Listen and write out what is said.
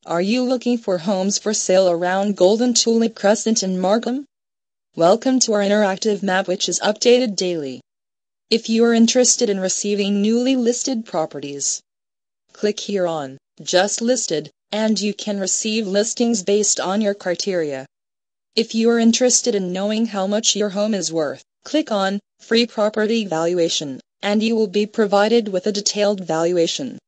Are you looking for homes for sale around Golden Tulip Crescent in Markham? Welcome to our interactive map, which is updated daily. If you are interested in receiving newly listed properties, click here on Just Listed, and you can receive listings based on your criteria. If you are interested in knowing how much your home is worth, click on Free Property Valuation, and you will be provided with a detailed valuation.